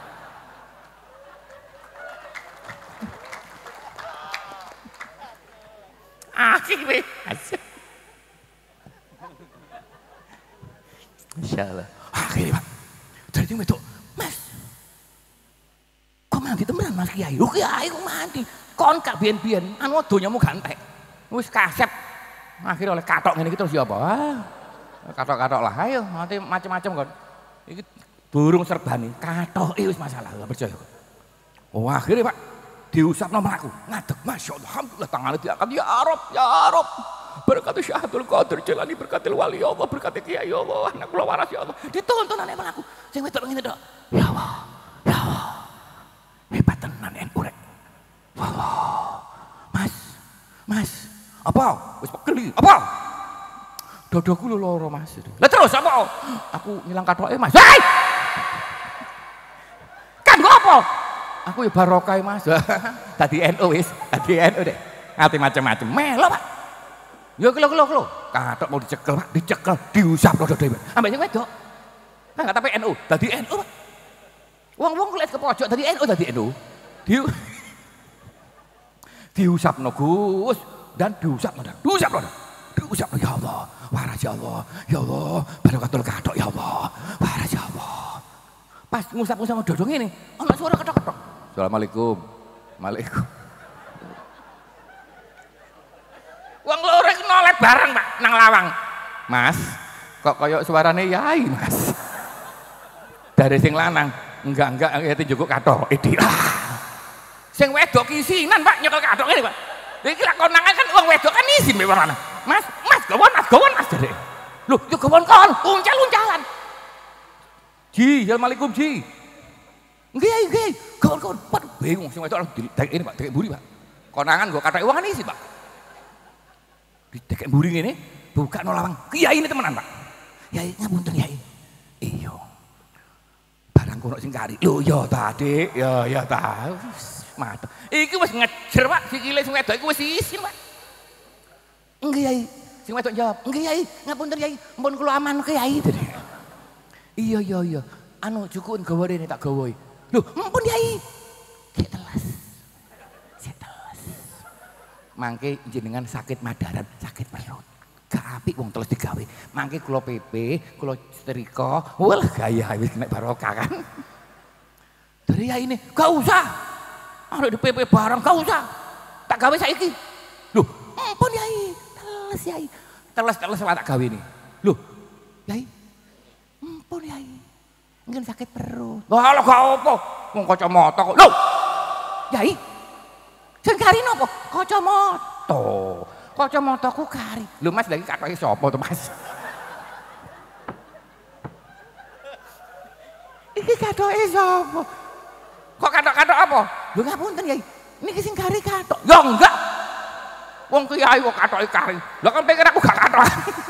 Akhirnya Insyaallah. Akhirnya Pak. Dari tiba Mas. Kok mandi temenan Mas Kiai? Lho Kiai kok mandi? Kon gak biyen-biyen anu donyamu gak entek. Wis kasep. Akhirnya oleh katok ngene iki terus ya apa? Ah. Katok-katok lah ayo nanti macam-macam kon. Iki burung serbane katoke wis masalah, gak percaya. Oh akhirnya Pak diusapno mlaku. Ngadeg masyaallah alhamdulillah tangane diangkat ya Arab ya Arab. Berkat Syahadul Qadir jalani berkatil wali Allah berkat Kiai Allah anak kula waras ya Allah. Dituntun nek mlaku. Sing wedok ngene tok. Ya Allah. Ya Allah. Hebat tenan N U rek. Wallah. Mas. Mas. Apa? Wis pegel. Apa? Dodoku lho loro Mas. Lah terus apa? Aku ngilang kathoke Mas. Hei! Kan gua apa? Aku ya barokah Mas. Tadi N U wis, tadi N U deh. Ngerti macam-macam. Melo Pak. Ya kelo kelo kelo. Kathok mau dicekel Pak, dicekel, diusap lho dhewe. Ambek sing wedok. Nah enggak tapi N U, tadi N U Pak. Wong-wong kulit ke pojok tadi N U tadi N U. Di diusapno Gus dan diusapno dan diusapno. Diusapno ya Allah. Waras ya Allah. Ya Allah, barokatul kathok ya Allah. Waras ya Allah. Pas ngusap-ngusap dodong ini, ana suara ketok-ketok. Assalamualaikum. Waalaikum. Wong loro iki nolet bareng, Pak, nang lawang. Mas, kok koyo suarane yai, Mas. Dari sing lanang, enggak-enggak ngene njukuk kathok. Idi. Sing wedok kisinan, Pak, nyekel kathok ngene, Pak. Iki lak konangan kan wong wedok kan isi mbek wong lanang. Mas, Mas, gawon, Mas, gawon, Mas jare. Lho, yo gawon kon, uncal-uncalan. Ji, assalamualaikum Ji. Nggih, nggih. Gawon-gawon, waduh bingung sing wedok didek ini, Pak, dek mburi, Pak. Konangan nggo kathoke wong kan isi, Pak. Didek mburi ngene, buka no lawang. Kiai ini temenan, Pak. Yai ngapunten, Yai. Iya. Barang kono sing kari. Lho, ya ta, Dik. Ya, ya ta. Mantep. Iki wis ngejer, Pak. Sikile sing wedok iku wis isin, Pak. Nggih, Yai. Sing wedok jawab, "Nggih, Yai. Ngapunten, Yai. Mumpun kula aman, Yai." Iya, iya, iya. Anu jukun gawa rene tak gawa. Lho, mumpun, Yai. Sik telas. Sik telas. Mangke jenengan sakit madaran, sakit perut. Gak apik wong teles digawe. Mangke kula P P, kula setrika. Walah gaya wis nek barokah kan. Dari Yai ini, gak usah. Arek di P P barang gak usah. Tak gawe saiki. Loh, mumpun Yai. Teles Yai. Teles-teles tak gawe ini. Loh, Yai. Mumpun Yai. Mungkin sakit perut. Wah, lho gak apa. Wong kacamata kok. Loh. Yai. Sing kari napa? Kacamata. Kacamataku kari. Lho Mas lagi katoke sapa to Mas? Iki katoke sapa? Kok katok-katok apa? Lho ngapunten Yai. Niki sing kari katok. Ya enggak. Wong kiai kok katoke kari. Lah kan pikir aku gak katok.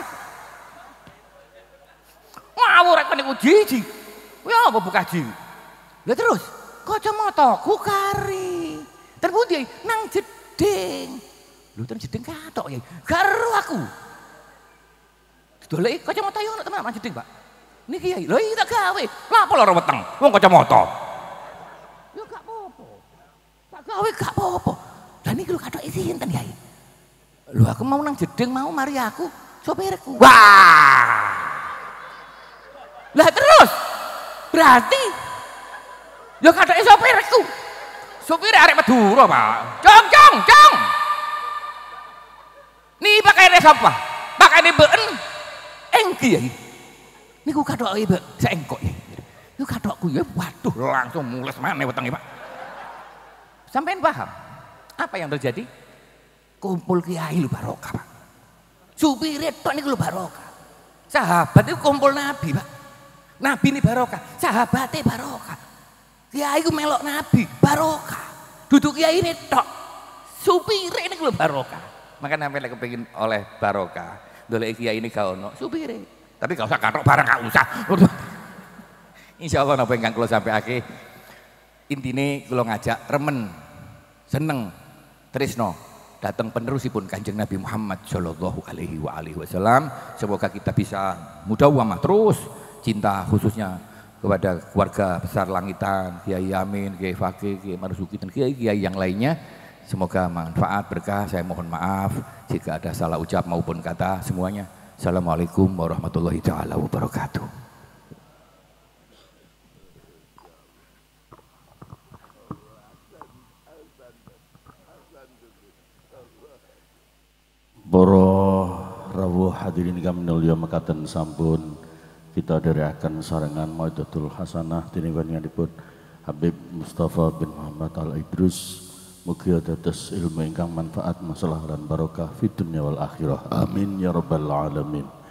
Ngawur rek niku jiji. Ya apa bukaji. Lah terus kacamataku kari. Terpundi nang jeding. Lho ten jeding katok ya. Karo aku. Doleki kacamata yo ono tenan nang jeding, Pak. Niki Yai. Lho iki tak gawe. Lah apa lara weteng? Wong kacamata. Ya gak apa-apa. Tak gawe gak apa-apa. Lah niki lho katoke sinten Yai? Lho aku mau nang jeding mau mari aku sopirku. Wah. Lah terus berarti ya katoke sopirku. Sopir arek Madura, Pak. Cong, cong, cong. Nih pakai ini siapa? Pakai ini been. Engki ya. Niku katoke mbek saengkok ya. Niku katokku ya waduh langsung mules maneh wetenge, Pak. Sampeyan paham apa yang terjadi? Kumpul kiai lu barokah, Pak. Supire tok niku lu barokah. Sahabat itu kumpul nabi, Pak. Nabi ini barokah, sahabatnya barokah. Kiai ku melok nabi, barokah. Duduk kiai ini tok. Supire ini lu barokah. Maka sampai lagi kepingin oleh barokah. Dolek kiai ini gak ono, supire. Tapi gak usah katok barang, gak usah. Insyaallah napa ingkang kula sampaiake intine kula ngajak remen, seneng, tresno datang penerusipun Kanjeng Nabi Muhammad sallallahu alaihi wa alihi wasallam. Semoga kita bisa mudawamah terus cinta khususnya kepada keluarga besar Langitan, Kiai Yamin, Kiai Fakih, Kiai Marzuki dan kiai-kiai yang lainnya. Semoga manfaat berkah. Saya mohon maaf jika ada salah ucap maupun kata semuanya. Assalamualaikum warahmatullahi taala wabarakatuh. Para rawuh hadirin kami mulya mekaten sampun kita dherekaken sarengan Mau'idatul Hasanah deninipun Habib Mustafa bin Muhammad Al-Idrus. Mugia dados ilmu ingkang manfaat masalah lan barokah fid dunya wal akhirah. Amin ya rabbal alamin.